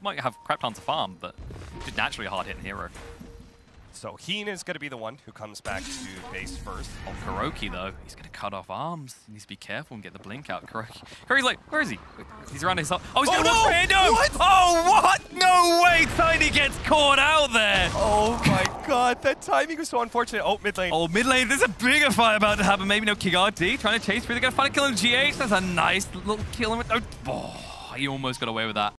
might have crap tons of farm, but just naturally a hard-hitting hero. So Heen is going to be the one who comes back to base first. Oh, Kuroky, though. He's going to cut off arms. He needs to be careful and get the blink out. Kuroky's like, where is he? He's around his... Oh, he's going to watch random! What? Oh, what? No way! Tiny gets caught out there! Oh my god, that timing was so unfortunate. Oh, mid lane. Oh, mid lane. There's a bigger fight about to happen. Maybe no King RD trying to chase through. They're going to find a kill in GH. That's a nice little kill. Oh, he almost got away with that.